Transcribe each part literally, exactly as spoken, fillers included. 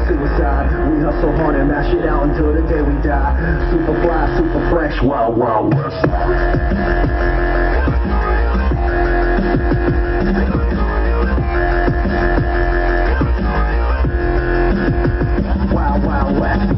suicide. We hustle hard and mash it out until the day we die. Super fly, super fresh, wild, wild west. Wild, wild west.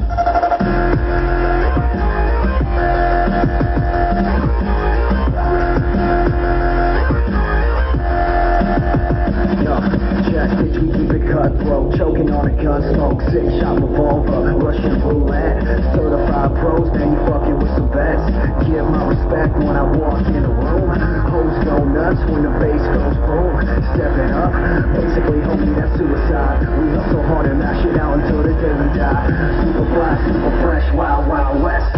Bitch, we keep it cutthroat, choking on a gun smoke, six shot revolver, Russian roulette, certified pros, man, you fucking with some vets. Give my respect when I walk in the room. Hoes go nuts when the bass goes boom. Stepping up, basically, homie, that's suicide. We hustle hard and mash it out until the day we die. Super fly, super fresh, wild, wild west.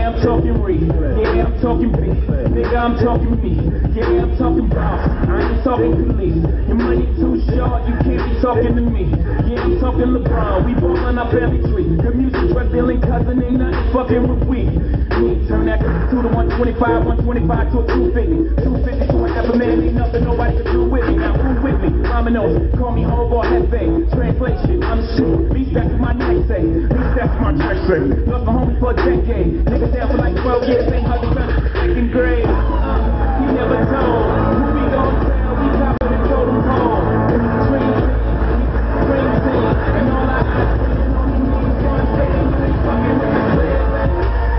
Yeah, I'm talking Reed. Yeah, I'm talking B. Nigga, I'm talking me. Yeah, I'm talking boss. I ain't talking police. Your money too short, you can't be talking to me. Yeah, I'm talking LeBron. We ballin' our family tree. Good music, drug dealing cousin, ain't nothing fucking with we. Me turn that two to one twenty-five, one twenty-five to a two fifty. two fifty to an half a man, ain't nothing nobody can do with me. Now who with me? Mama knows. Call me Hobo Hefe. Translation, I'm shit. Me that's my neck say. Me that's my neck say. Lost my homie for a decade. Niggas down for like twelve years, ain't hardly done it. Second grade. Uh, he never told. Who we gon' tell? We toppin' the totem pole. Dream team, dream team, and all I got is on these knees, one thing. Fucking with the clear, man.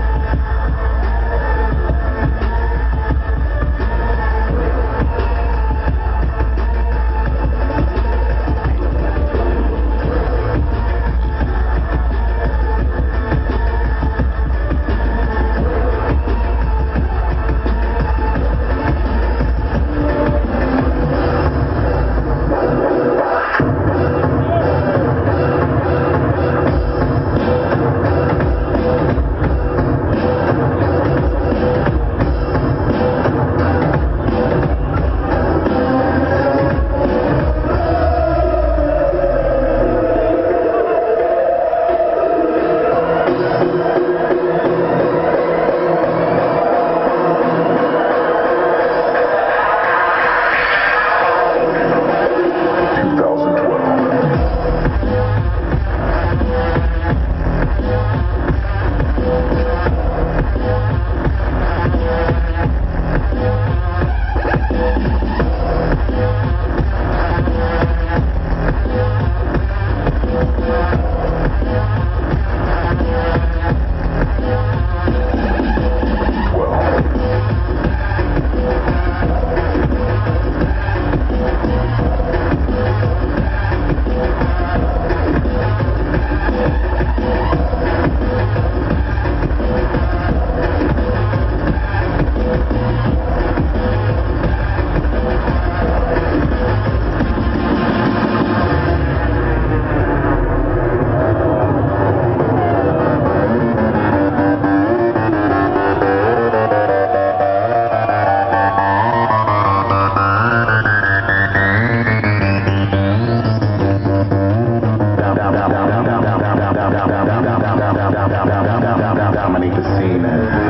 Dominate the scene.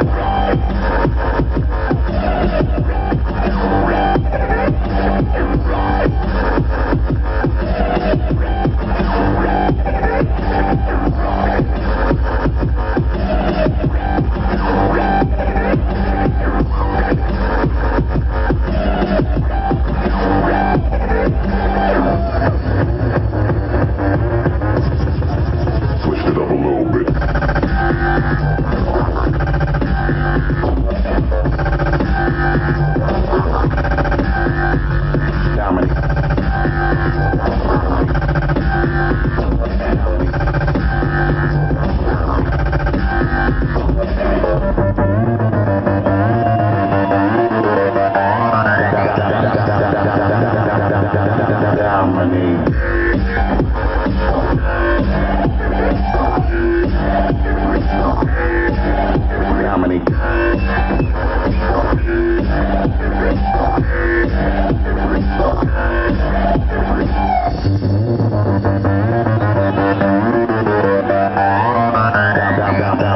Switched it up a little bit.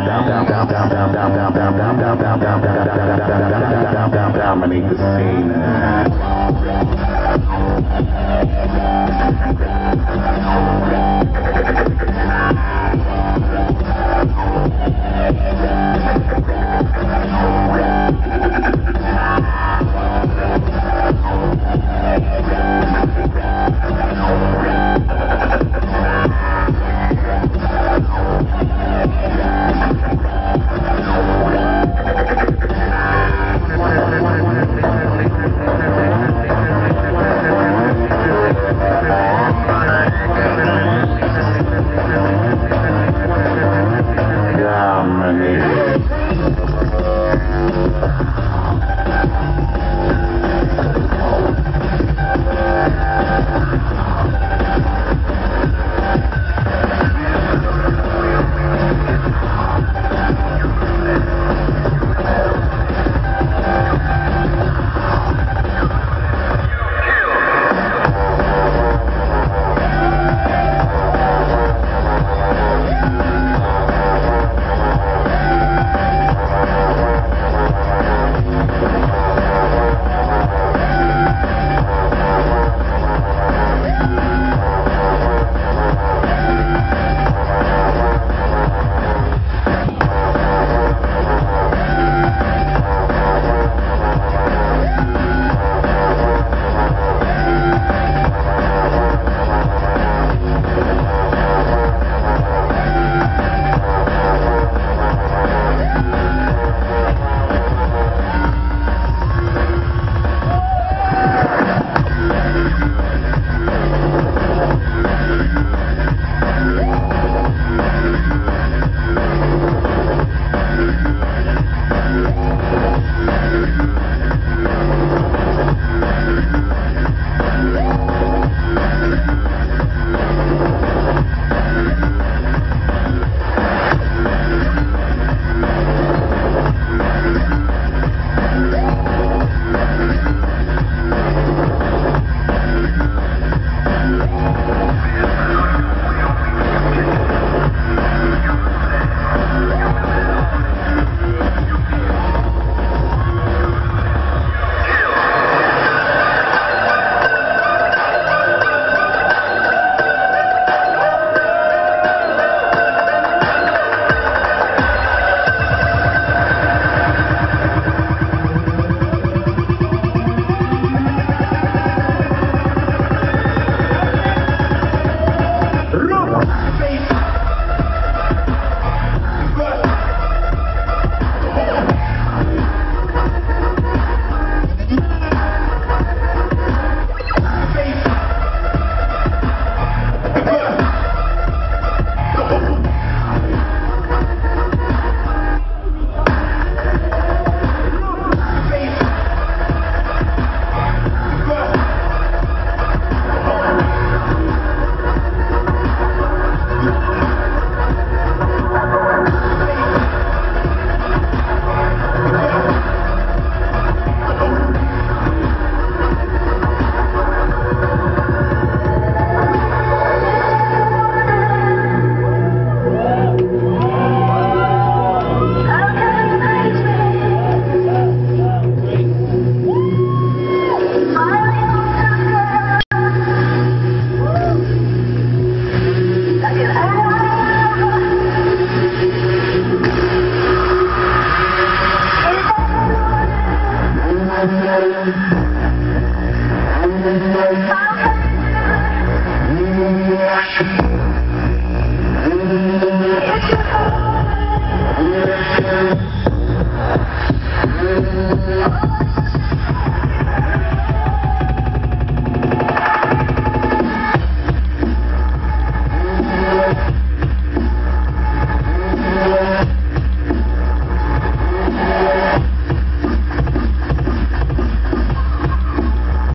Dominate the scene.